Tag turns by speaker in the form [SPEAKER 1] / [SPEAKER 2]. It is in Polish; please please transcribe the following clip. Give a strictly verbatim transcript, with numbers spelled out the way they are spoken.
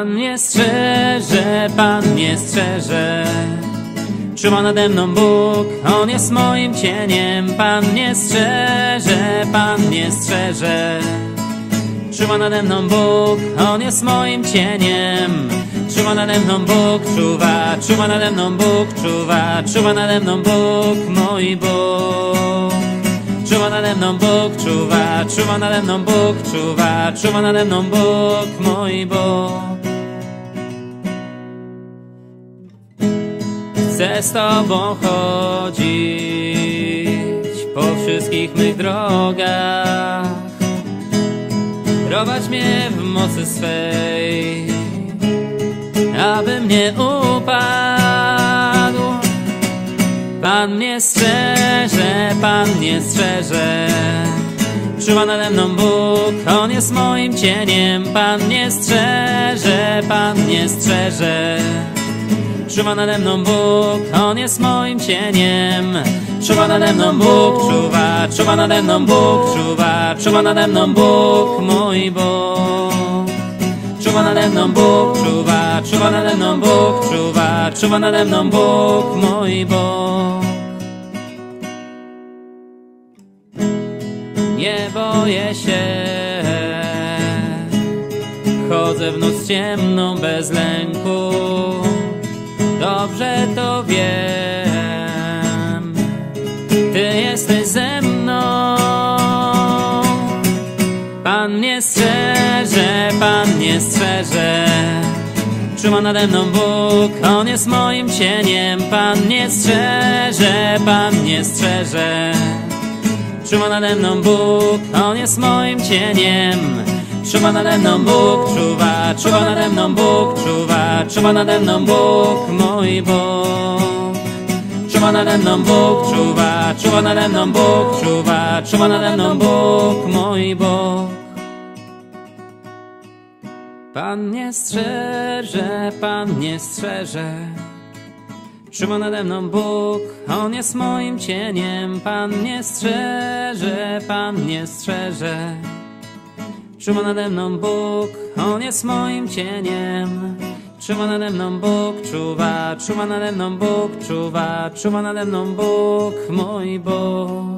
[SPEAKER 1] Pan mnie strzeże, Pan mnie strzeże. Czuwa nade mną Bóg, On jest moim cieniem. Pan mnie strzeże, Pan mnie strzeże. Czuwa nade mną Bóg, On jest moim cieniem. Czuwa nade mną Bóg, czuwa, czuwa nade mną Bóg, czuwa, czuwa nade mną Bóg, mój Bóg. Czuwa nade mną Bóg, czuwa, czuwa nade mną Bóg, czuwa, czuwa nade mną Bóg, mój Bóg. Chcę z Tobą chodzić po wszystkich mych drogach, prowadź mnie w mocy swej, abym nie upadł. Pan mnie strzeże, Pan mnie strzeże. Czuwa nade mną Bóg, On jest moim cieniem. Pan mnie strzeże, Pan mnie strzeże. Czuwa nade mną Bóg, On jest moim cieniem. Czuwa nade mną Bóg, czuwa, czuwa nade mną Bóg, czuwa, czuwa nade mną Bóg, mój Bóg. Czuwa nade mną Bóg, czuwa, czuwa nade mną Bóg, czuwa, czuwa nade mną Bóg, mój Bóg. Nie boję się, chodzę w noc ciemną bez lęku. Dobrze to wiem, Ty jesteś ze mną. Pan mnie strzeże, Pan mnie strzeże. Czuwa nade mną Bóg, On jest moim cieniem. Pan mnie strzeże, Pan mnie strzeże. Czuwa nade mną Bóg, On jest moim cieniem. Czuwa nade mną Bóg, czuwa, czuwa nade mną Bóg, czuwa, czuwa nade mną Bóg, mój Bóg. Czuwa nade mną Bóg, czuwa, czuwa nade mną Bóg, czuwa, czuwa nade mną Bóg, mój Bóg. Pan mnie strzeże, Pan mnie strzeże. Czuwa nade mną Bóg, On jest moim cieniem. Pan mnie strzeże, Pan mnie strzeże. Czuwa nade mną Bóg, On jest moim cieniem. Czuwa nade mną Bóg, czuwa, czuwa nade mną Bóg, czuwa, czuwa nade mną Bóg, mój Bóg.